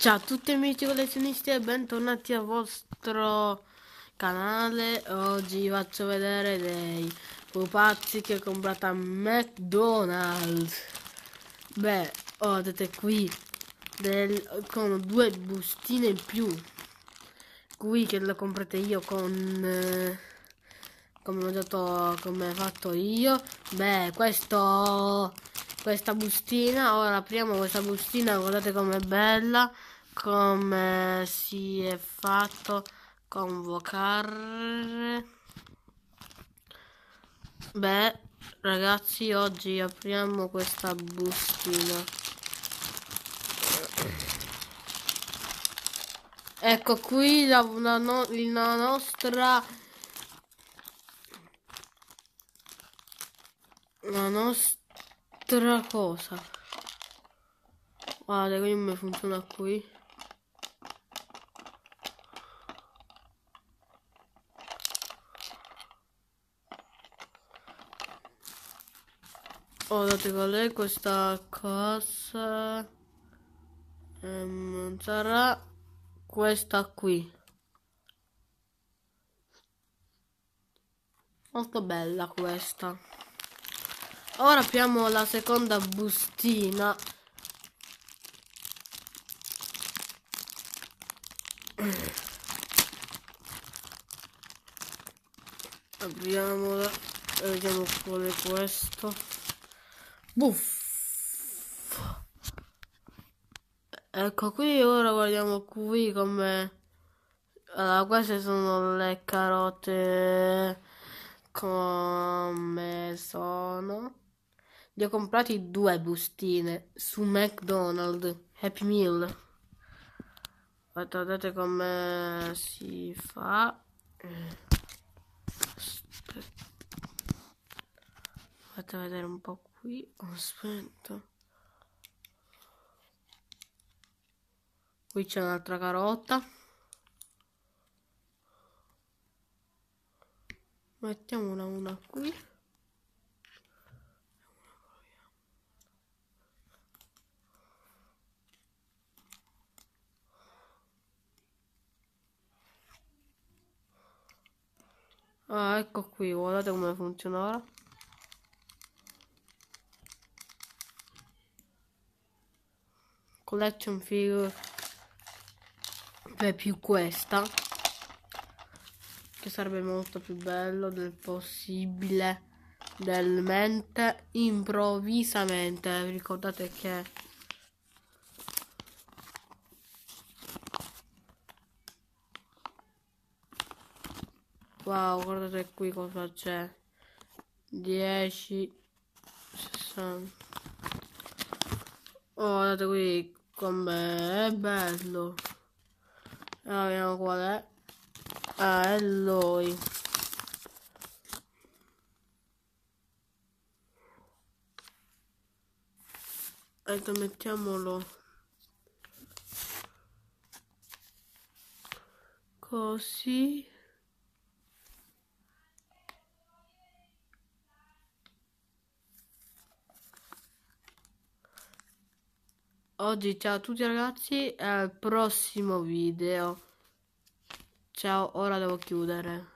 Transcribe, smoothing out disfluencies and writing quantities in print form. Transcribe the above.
Ciao a tutti amici collezionisti e bentornati al vostro canale. Oggi faccio vedere dei pupazzi che ho comprato a McDonald's. Beh, vedete qui con due bustine in più. Qui che lo comprate io con come ho detto, come ho fatto io. Beh, questa bustina, ora apriamo questa bustina, guardate com'è bella, come si è fatto convocare. Beh, ragazzi, oggi apriamo questa bustina. Ecco qui la nostra cosa. Guarda come funziona qui. Guardate qual è questa cosa. Sarà questa qui. Molto bella questa. Ora apriamo la seconda bustina. Apriamola e vediamo qual è questo. Buff. Ecco qui, ora guardiamo qui come. Allora, queste sono le carote come sono. Li ho comprati 2 bustine su McDonald's Happy Meal. Guardate come si fa. Fate vedere un po' qui. Aspetta. Qui c'è un'altra carota. Mettiamo una qui. Ah, ecco qui, guardate come funziona ora. Collection figure per più questa, che sarebbe molto più bello del possibile, del mente, improvvisamente. Ricordate che wow, guardate qui cosa c'è. 10 60. Oh, guardate qui com'è bello. Ah, vediamo qual è. Ah, è lui. Ecco, mettiamolo così. Oggi ciao a tutti ragazzi e al prossimo video. Ciao, ora devo chiudere.